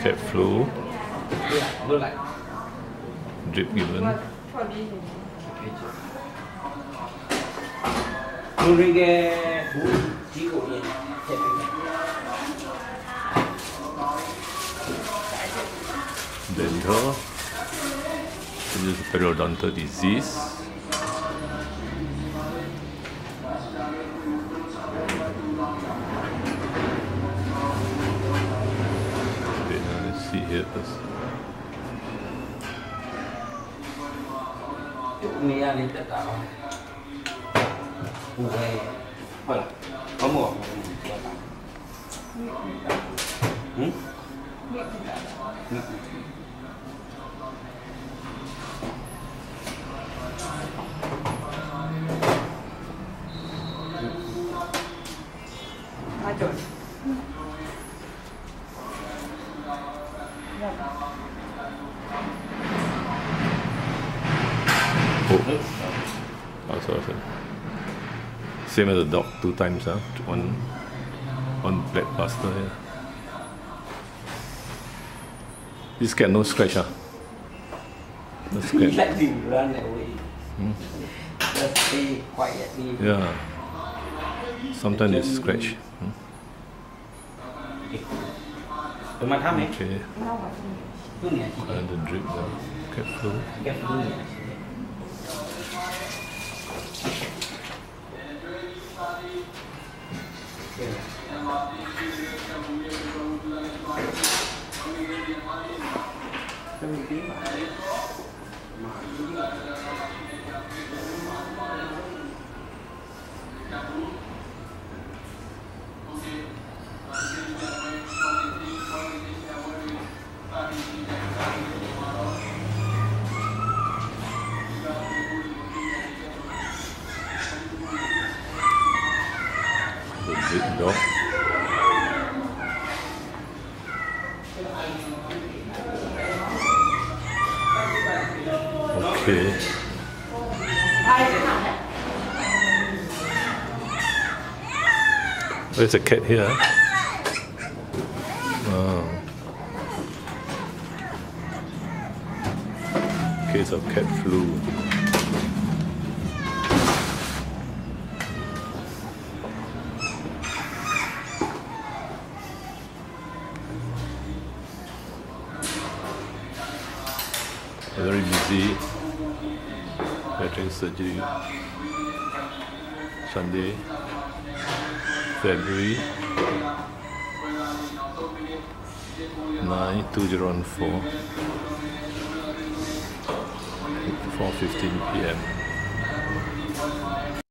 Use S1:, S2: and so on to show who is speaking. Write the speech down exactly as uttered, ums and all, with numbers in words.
S1: cat flu. Drip given. Dental. This is periodontal disease. Wait, let's see here first.
S2: Hmm?
S1: Oh, oh sorry, sorry. Same as the dog, two times, huh? One, one black plaster here. This cat no scratch, huh? No scratch.
S2: Let him run away.
S1: Hmm?
S2: Just stay quietly.
S1: Yeah. Sometimes it's scratch. Hmm? Okay. And the drip, the cat flu. The big dog. Okay. There's a cat here. Wow. Case of cat flu. Very busy veterinary surgery. Sunday, February ninth, two thousand four, four fifteen p m